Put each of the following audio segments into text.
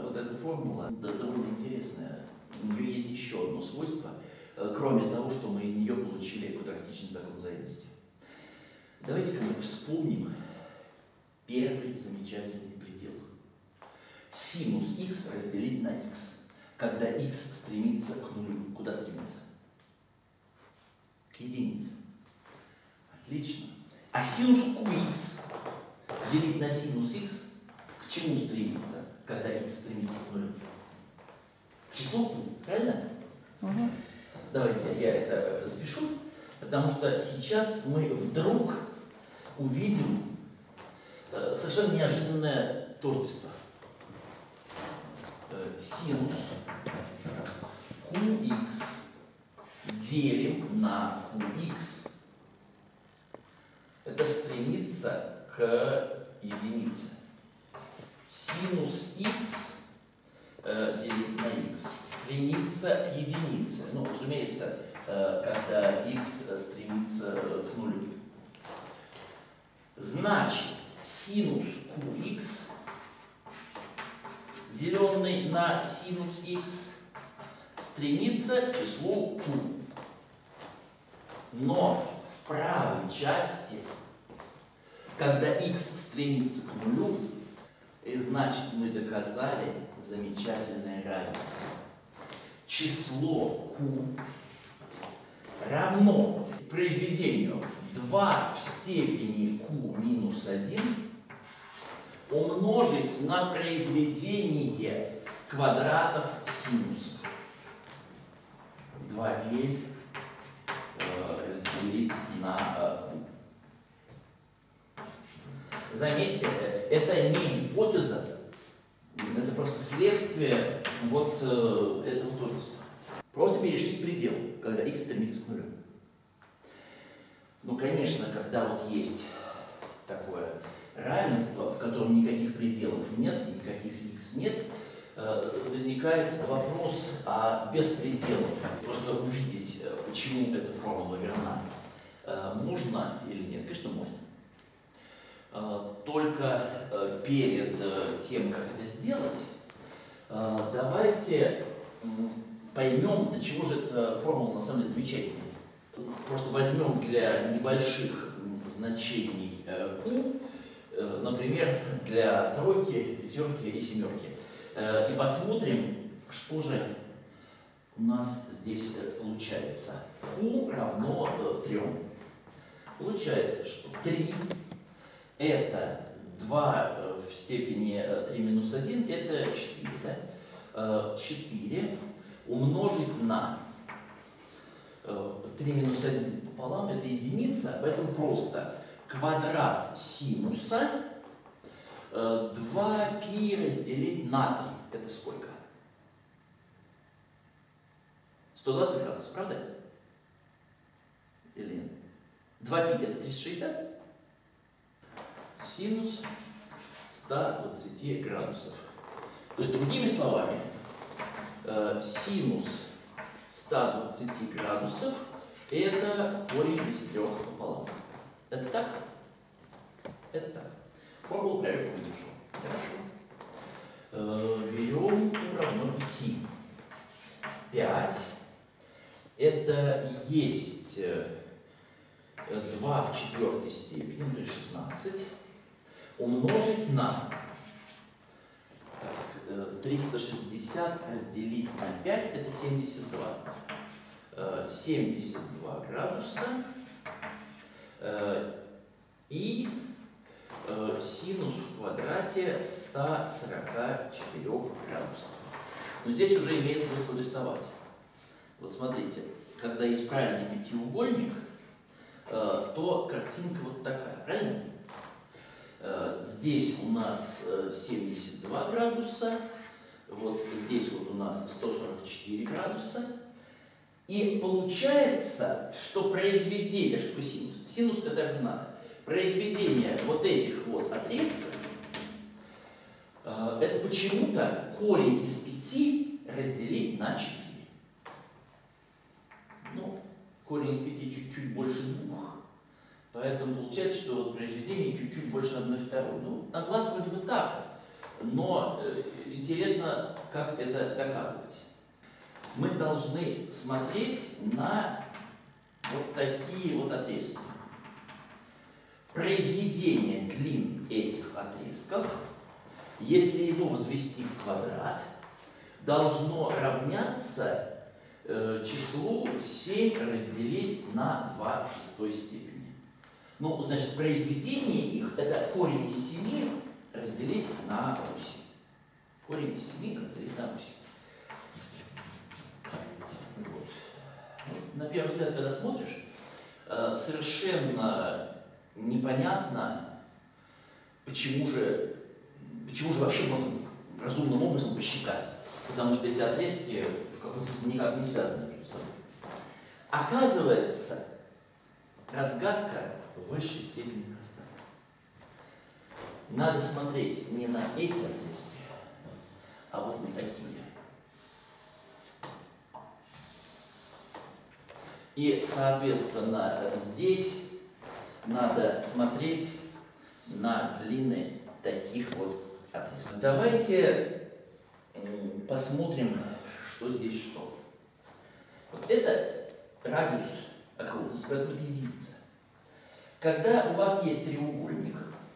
вот эта формула довольно интересная. У нее есть еще одно свойство, кроме того, что мы из нее получили квадратичный закон взаимности. Давайте-ка мы вспомним первый замечательный предел. Синус х разделить на х, когда х стремится к нулю. Куда стремится? К единице. Отлично. А синус qx делить на синус х к чему стремится, когда х стремится к нулю? К числу q, правильно? Угу. Давайте я это запишу, потому что сейчас мы вдруг увидим совершенно неожиданное тождество. Синус qx делим на qx. Это стремится к единице. Синус х делить на х стремится к единице. Ну, разумеется, когда х стремится к нулю. Значит, синус qx, деленный на синус х, стремится к числу q. Но в правой части, когда х стремится к нулю, значит, мы доказали замечательное равенство. Число q равно произведению 2 в степени q минус 1 умножить на произведение квадратов синусов. 2l разделить на q. Заметьте, это не гипотеза, это просто следствие вот этого тождества. Просто перешли к пределу, когда х стремится к нулю. Ну, конечно, когда вот есть такое равенство, в котором никаких пределов нет, никаких х нет, возникает вопрос, а без пределов просто увидеть, почему эта формула верна, можно или нет? Конечно, можно. Только перед тем, как это сделать, давайте поймем, до чего же эта формула на самом деле замечательная. Просто возьмем для небольших значений q, например, для тройки, пятерки и семерки, и посмотрим, что же у нас здесь получается. Q равно 3. Получается, что 3 это 2 в степени 3 минус 1, это 4. Да? 4 умножить на 3 минус 1 пополам, это единица, поэтому просто квадрат синуса 2π разделить на 3. Это сколько? 120 градусов, правда? Или нет? 2π это 360? Синус 120 градусов. То есть, другими словами, синус 120 градусов это корень из 3 пополам. Это так? Это так. Формулу проверку выдержу. Хорошо. Берем равно 5. 5 это есть 2 в 4 степени, то есть 16, умножить на 360 разделить на 5, это 72. 72 градуса и синус в квадрате 144 градусов. Но здесь уже имеет смысл рисовать. Вот смотрите, когда есть правильный пятиугольник, то картинка вот такая, правильно? Здесь у нас 72 градуса, вот здесь вот у нас 144 градуса. И получается, что произведение, что такое синус? Синус это ордината. Произведение вот этих вот отрезков, это почему-то корень из 5 разделить на 4. Ну, корень из 5 чуть-чуть больше 2. Поэтому получается, что вот произведение чуть-чуть больше 1/2. Ну, на глаз вроде бы так. Но интересно, как это доказывать. Мы должны смотреть на вот такие вот отрезки. Произведение длин этих отрезков, если его возвести в квадрат, должно равняться числу 7 разделить на 2 в шестой степени. Ну, значит, произведение их — это корень из 7 разделить на 8. Корень из 7 разделить на 8. Вот. На первый взгляд, когда смотришь, совершенно непонятно, почему же вообще можно разумным образом посчитать. Потому что эти отрезки в каком-то смысле никак не связаны между собой. Оказывается, разгадка в высшей степени проста. Надо смотреть не на эти отрезки, а вот на такие. И, соответственно, здесь надо смотреть на длины таких вот отрезков. Давайте посмотрим, что здесь что. Вот это радиус окружности, поэтому это единица. Когда у вас есть треугольник,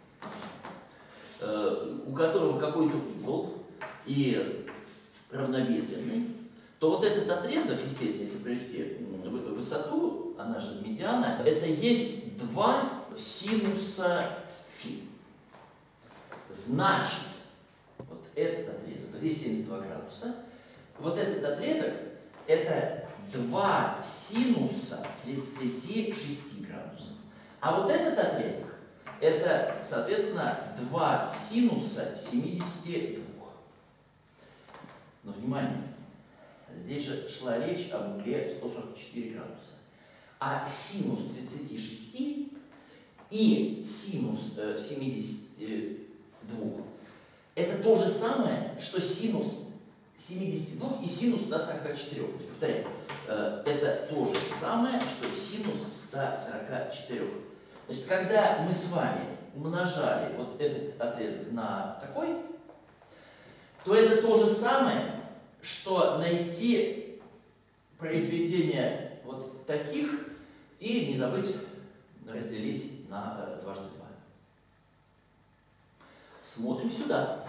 у которого какой-то угол и равнобедренный, то вот этот отрезок, естественно, если провести высоту, она же медиана, это есть 2 синуса φ. Значит, вот этот отрезок, здесь 72 градуса, вот этот отрезок — это 2 синуса 36 градусов. А вот этот отрезок — это, соответственно, 2 синуса 72. Но, внимание, здесь же шла речь об угле в 144 градуса. А синус 36 и синус 72 — это то же самое, что синус 72 и синус 144. Повторяю, это то же самое, что синус 144. Значит, когда мы с вами умножали вот этот отрезок на такой, то это то же самое, что найти произведение вот таких и не забыть разделить на дважды 2. Смотрим сюда.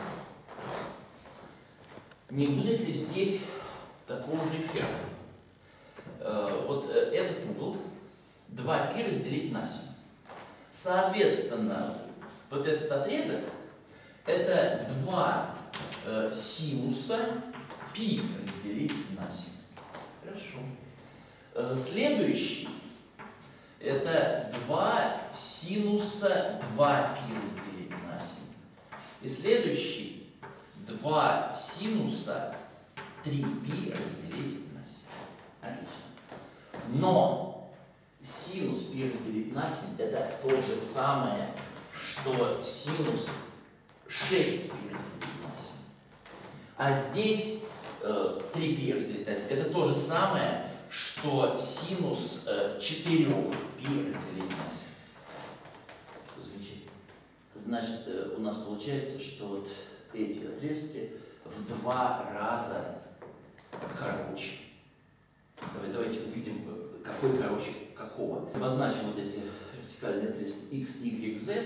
Не будет ли здесь такого же эффекта? Вот этот угол 2π разделить на 7. Соответственно, вот этот отрезок — это 2 синуса π разделить на 7. Хорошо. Следующий — это 2 синуса 2π разделить на 7. И следующий — 2 синуса 3π разделить на 7. Отлично. Но синус π разделить на 7 — это то же самое, что синус 6π разделить на 7. А здесь 3π разделить на 7 — это то же самое, что синус 4π разделить на 7. Замечательно. Значит, у нас получается, что вот эти отрезки в 2 раза короче. Давайте увидим, какой короче какого. Обозначим вот эти вертикальные отрезки x, y, z.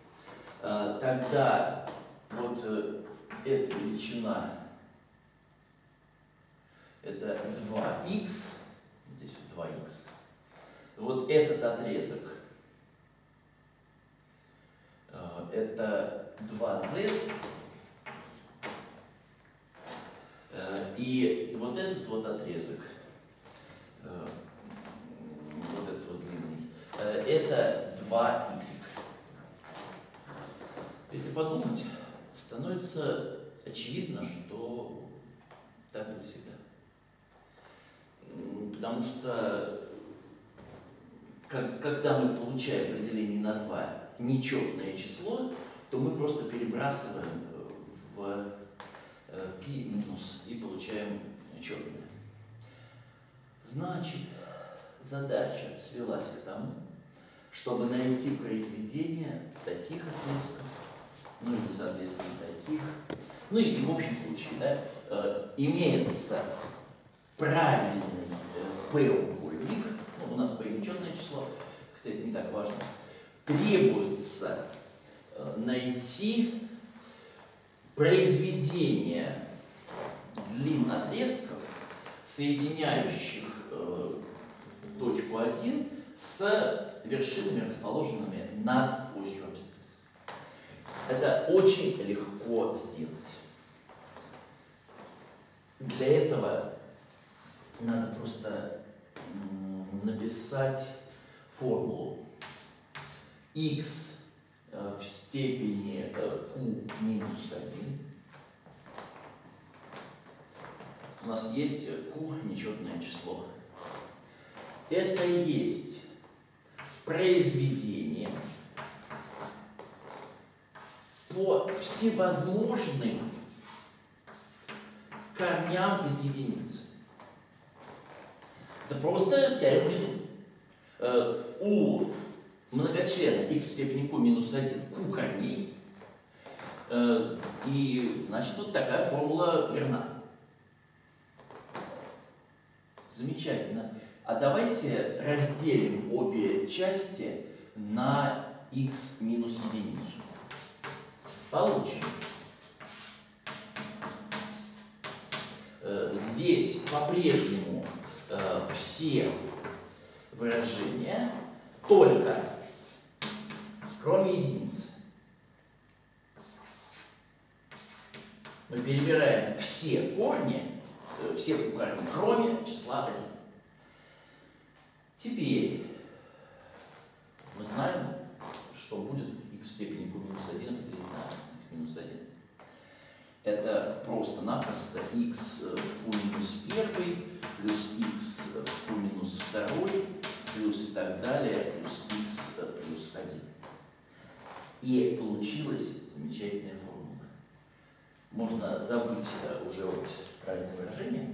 Тогда вот эта величина — это 2x, здесь 2x. Вот этот отрезок — это 2z. И вот этот вот отрезок, вот этот вот длинный, это 2y. Если подумать, становится очевидно, что так будет всегда. Потому что когда мы получаем при делении на 2 нечетное число, то мы просто перебрасываем в π минус и получаем четное. Значит, задача свелась к тому, чтобы найти произведение таких отрезков ну или, соответственно, таких. Ну и в общем случае, да, имеется правильный P-угольник, ну, у нас P нечетное число, хотя это не так важно, требуется найти произведение длин отрезков, соединяющих точку 1 с вершинами, расположенными над осью абсциссы. Это очень легко сделать. Для этого надо просто написать формулу x в степени q минус 1. У нас есть q нечетное число. Это есть произведение по всевозможным корням из единицы. Это просто теорема внизу. У многочлена x в степени q минус 1 q корней. И, значит, вот такая формула верна. Замечательно. А давайте разделим обе части на x минус единицу. Получим. Здесь по-прежнему все выражения, только кроме единицы. Мы перебираем все корни, кроме числа 1. Теперь мы знаем, что будет x в степени q минус 1 разделить на x минус 1. Это просто-напросто x в q минус 1 плюс x в q минус 2 плюс и так далее плюс x плюс 1. И получилась замечательная формула. Можно забыть уже вот про это выражение.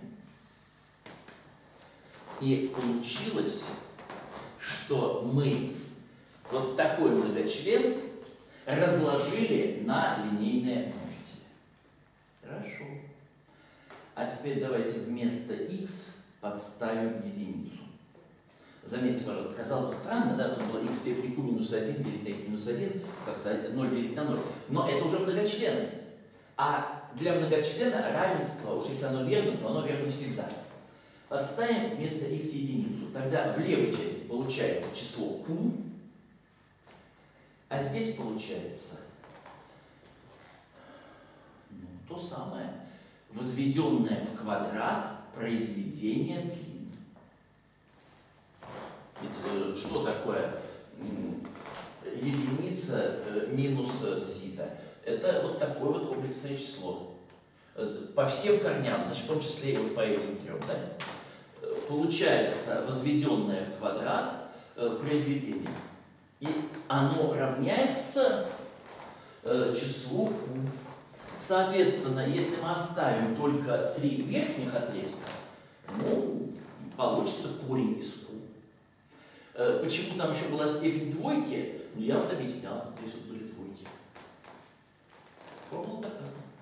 И получилось, что мы вот такой многочлен разложили на линейные множители. Хорошо. А теперь давайте вместо x подставим единицу. Заметьте, пожалуйста, казалось бы странно, да, тут было x в степени q минус 1 делить на x минус 1, как-то 0 делить на 0. Но это уже многочлены. А для многочлена равенство, уж если оно верно, то оно верно всегда. Подставим вместо x единицу. Тогда в левой части получается число q, а здесь получается то самое, возведенное в квадрат произведение длин. Ведь что такое единица минус зита? Это вот такое вот комплексное число. По всем корням, значит, в том числе и вот по этим трем. Да? Получается возведенное в квадрат произведение. И оно равняется числу q. Соответственно, если мы оставим только 3 верхних отрезка, ну, получится корень из q. Почему там еще была степень двойки? Ну, я вот объяснял. Здесь вот были двойки. Формула доказана.